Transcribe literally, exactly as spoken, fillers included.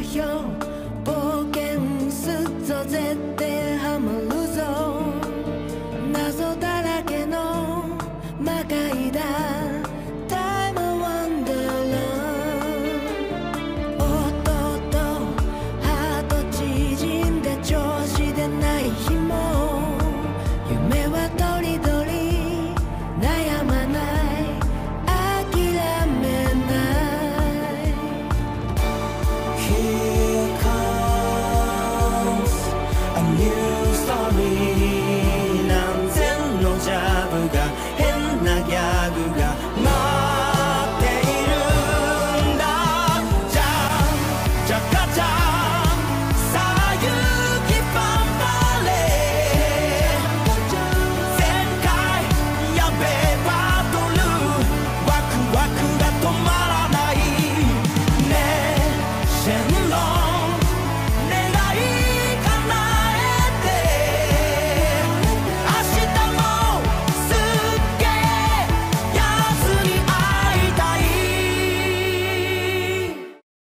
よ冒険すっぞ絶対ハマるぞ謎だらけの魔界だタイムワンダーラン音とハート縮んで調子でない日も夢はとりどり悩まない諦めない